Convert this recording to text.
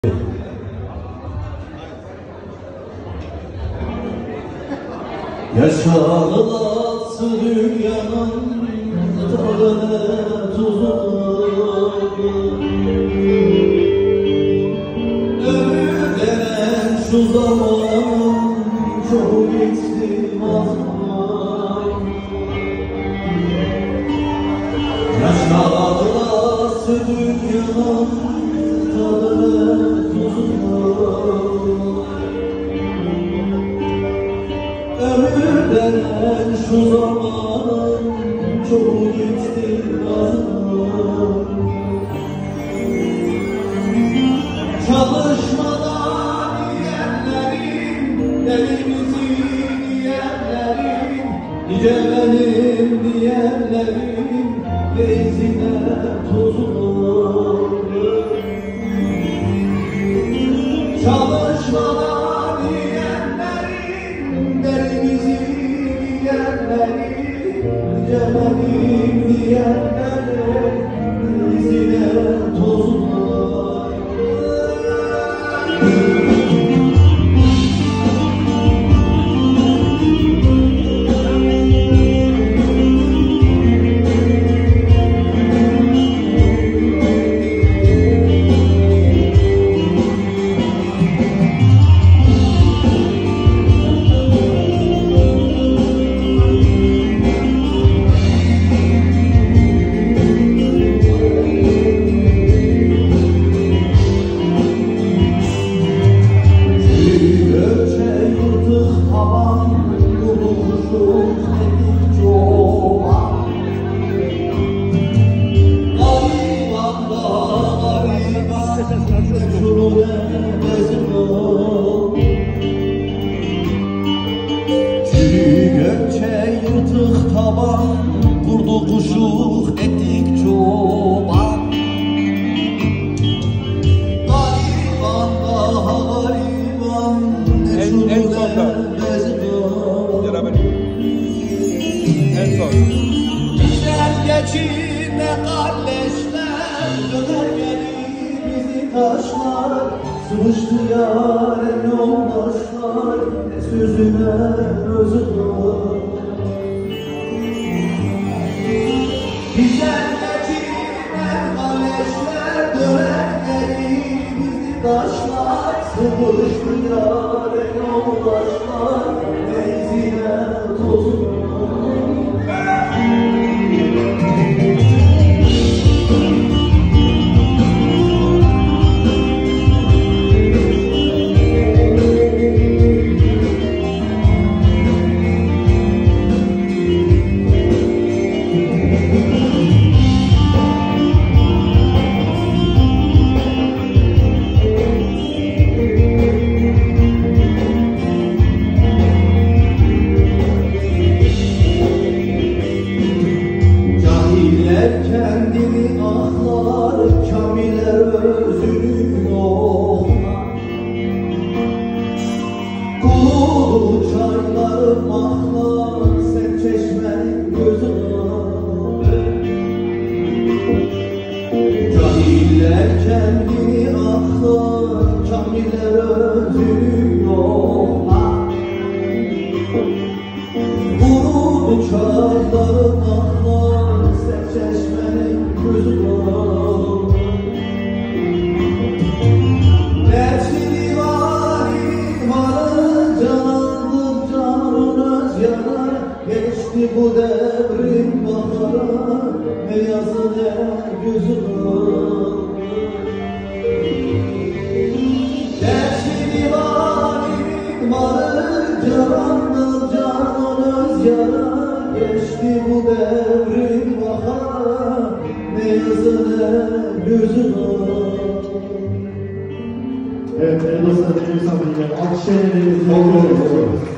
Yaşanılası dünyanın tadını tuzunu, ömür denen şu zaman çok geçti vazgeçtim. Yaşanılası dünyanın tadını tuzunu, ömür denen şu zaman çok geçti vazgeçtim. Çalışmadan diyenlerin, elimizi diyenlerin, nice benim diyenlerin bezine tuzunu. Çalışmadan diyenlerin, elimizi diyenlerin, nice benim diyenlerin bezine tuzunu. Yırtık taban, kurdu kuşu ettik çoban. Gariban daha gariban, ne şunu ne bezgan. En son. Bizden geçine kardeşler, döner gelir bizi taşlar. Sıvıştı yâre yoldaşlar, ne sözüne özüdür. Bizden geçinen kaleşler, döner gelir bizi taşlar. Sıvıştı yâre yoldaşlar, benzine tozuna. Kendini ahlar, kamiler özünü yoklar. Kulu çayları mahlar, sen çeşmenin gözüne. Cahiller kendini ahlar, kamiler özünü yoklar. Kulu çayları mahlar, çeşmenin gözü var. Dertli varim varı canandım canın öz yanar. Geçti bu devrin baharı, ne yazı ne gözü var. Dertli varim varı canandım canın öz yanar. Geçti bu devrin bahar, ne yazı ne gözü var. Evet, dostlar, alkışlayın.